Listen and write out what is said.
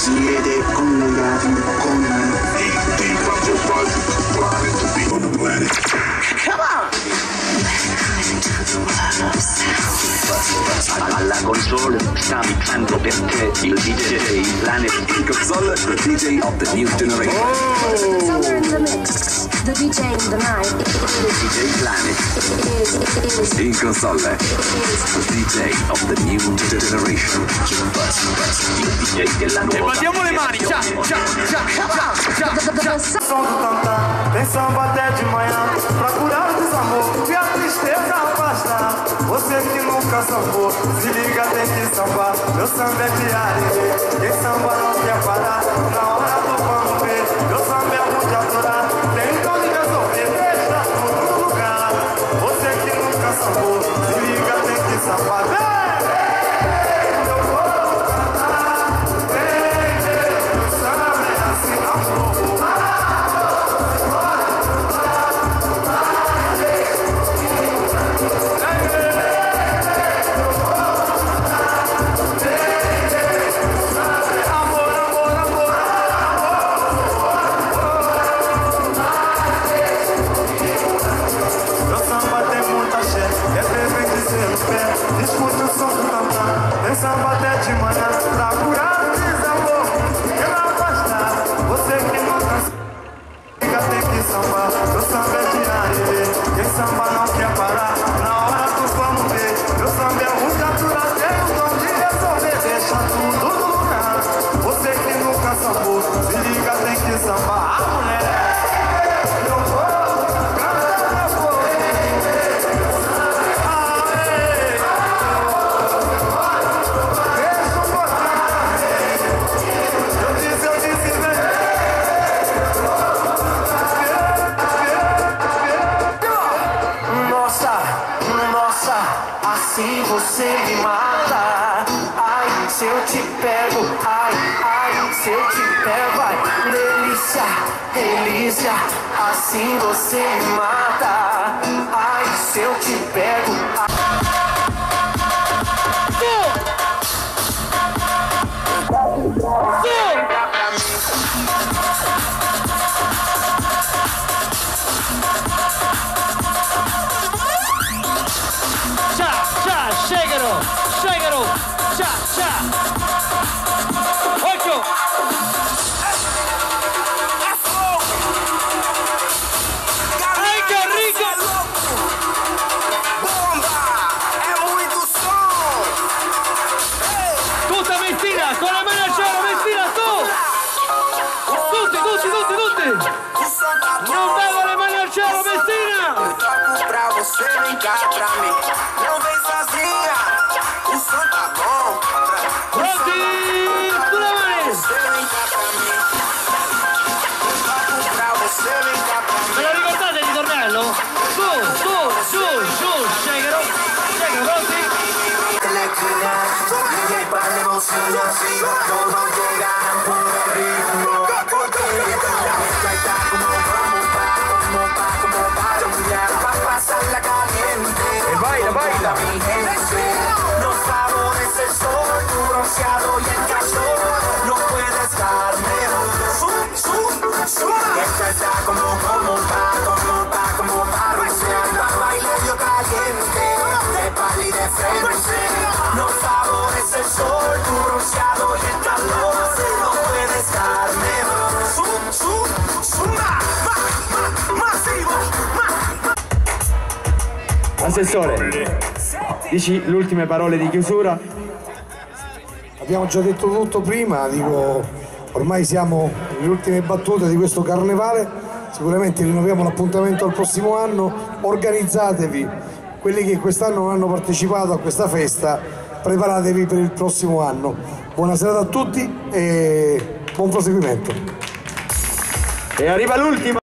Siete collegati con Come on! Alla console sta mixando per te il DJ Planet. In console, the DJ of the new generation. Somewhere in the mix, the DJ in the night DJ Planet. In console, the DJ of the new generation. Il DJ della nuova. E battiamo le mani, già. Som do tantã, tem samba até de manhã, pra curar o desamor e a tristeza afastar. Você que nunca sambou, se liga, tem que sambar. Meu samba é diário, quem samba não quer parar. Na hora do vamos ver, meu samba é muito adorar. Tem então de resolver, deixa tudo no lugar. Você que nunca sambou, se liga, tem que sambar. Escute o som do tantã, tem samba até de manhã, pra curar o desamor e não afastar. Você que nunca fica, tem que sambar. Meu samba é diário, quem samba não quer parar. Na hora do vamos ver, meu samba é muito natural. Tem o dom de resolver, deixa tudo no lugar. Você que nunca sambou, se liga, tem que sambar. A mulher assim você me mata. Ai, se eu te pego, ai, se eu te pego, ai, delícia, delícia, assim você me mata. Ai, se eu te pego, Scegano, già. Occhio! Enrico! Bomba! É muito som! Tutta Messina, con la mano al cielo, Messina, tu! Tutti! Non dava le mani al cielo, Messina! Eu toco pra você, vem cá pra mim. Não vem sozinha, o som tá bom. Pronti? Tu le mani! Você vem cá pra mim. Eu toco pra você, vem cá pra mim. Me lo ricordate il ritornello? Su, Scegano, pronti? Ninguém para emocionar, todos llegarán por el ritmo. Porque la mezcla está como para pasarla caliente. baila. Mi gente, nos favorece el sol, tu bronceado y el calor. No puede estar mejor. Esta está como para broncear. Baile yo caliente, de pali de frente. Nos favorece el sol, tu bronceado y el calor. No puede estar mejor. Masivo. Assessore, dici le ultime parole di chiusura? Abbiamo già detto tutto prima, dico, ormai siamo nelle ultime battute di questo carnevale, sicuramente rinnoviamo l'appuntamento al prossimo anno, organizzatevi, quelli che quest'anno non hanno partecipato a questa festa, preparatevi per il prossimo anno. Buona serata a tutti e buon proseguimento. E arriva l'ultima!